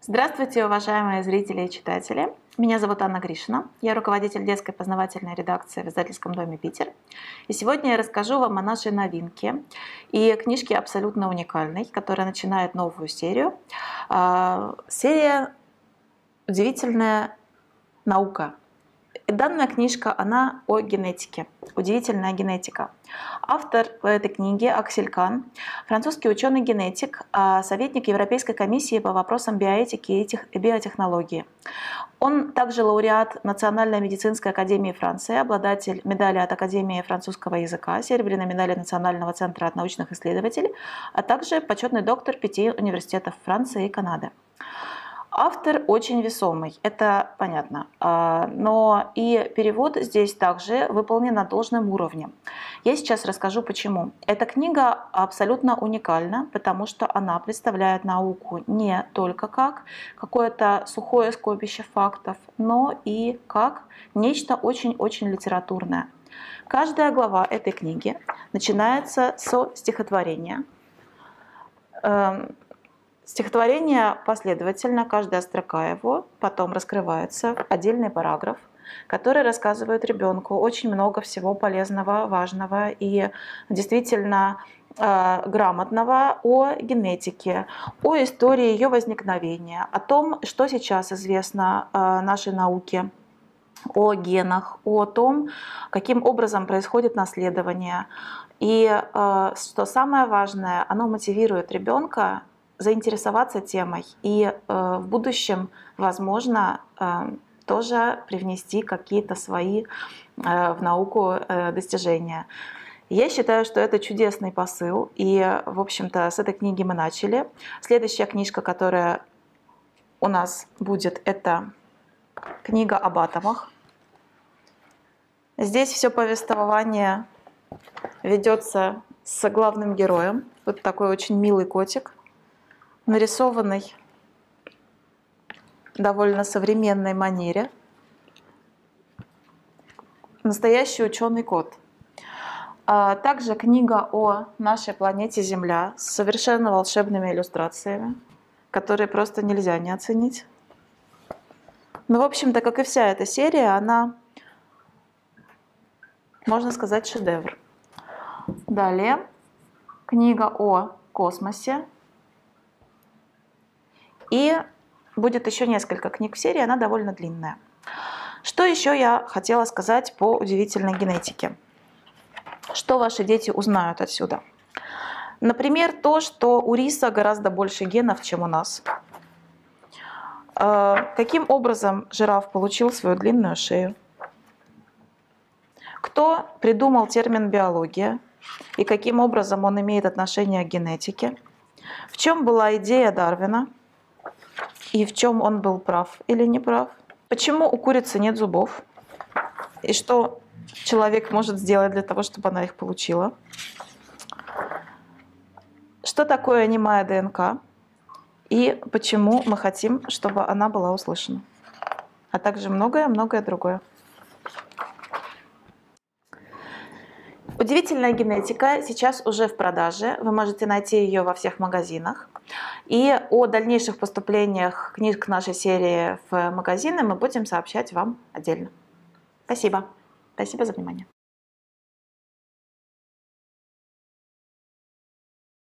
Здравствуйте, уважаемые зрители и читатели. Меня зовут Анна Гришина. Я руководитель детской познавательной редакции в издательском доме «Питер». И сегодня я расскажу вам о нашей новинке и книжке абсолютно уникальной, которая начинает новую серию. Серия «Удивительная наука». И данная книжка, она о генетике, удивительная генетика. Автор этой книги Аксель Кан, французский ученый-генетик, советник Европейской комиссии по вопросам биоэтики и биотехнологии. Он также лауреат Национальной медицинской академии Франции, обладатель медали от Академии французского языка, серебряной медали Национального центра от научных исследователей, а также почетный доктор 5 университетов Франции и Канады. Автор очень весомый, это понятно, но и перевод здесь также выполнен на должном уровне. Я сейчас расскажу почему. Эта книга абсолютно уникальна, потому что она представляет науку не только как какое-то сухое скопище фактов, но и как нечто очень-очень литературное. Каждая глава этой книги начинается со стихотворения. Стихотворение последовательно, каждая строка его потом раскрывается в отдельный параграф, который рассказывает ребенку очень много всего полезного, важного и действительно грамотного о генетике, о истории ее возникновения, о том, что сейчас известно нашей науке, о генах, о том, каким образом происходит наследование. И что самое важное, оно мотивирует ребенка заинтересоваться темой и в будущем, возможно, тоже привнести какие-то свои в науку достижения. Я считаю, что это чудесный посыл, и, в общем-то, с этой книги мы начали. Следующая книжка, которая у нас будет, это книга об атомах. Здесь все повествование ведется с главным героем. Вот такой очень милый котик, нарисованный в довольно современной манере. Настоящий ученый кот. Также книга о нашей планете Земля с совершенно волшебными иллюстрациями, которые просто нельзя не оценить. Но, в общем-то, как и вся эта серия, она, можно сказать, шедевр. Далее книга о космосе. И будет еще несколько книг в серии, она довольно длинная. Что еще я хотела сказать по удивительной генетике? Что ваши дети узнают отсюда? Например, то, что у риса гораздо больше генов, чем у нас. Каким образом жираф получил свою длинную шею? Кто придумал термин биология и каким образом он имеет отношение к генетике? В чем была идея Дарвина? И в чем он был прав или не прав? Почему у курицы нет зубов? И что человек может сделать для того, чтобы она их получила? Что такое немая ДНК? И почему мы хотим, чтобы она была услышана? А также многое-многое другое. Удивительная генетика сейчас уже в продаже. Вы можете найти ее во всех магазинах. И о дальнейших поступлениях книг нашей серии в магазины мы будем сообщать вам отдельно. Спасибо. Спасибо за внимание.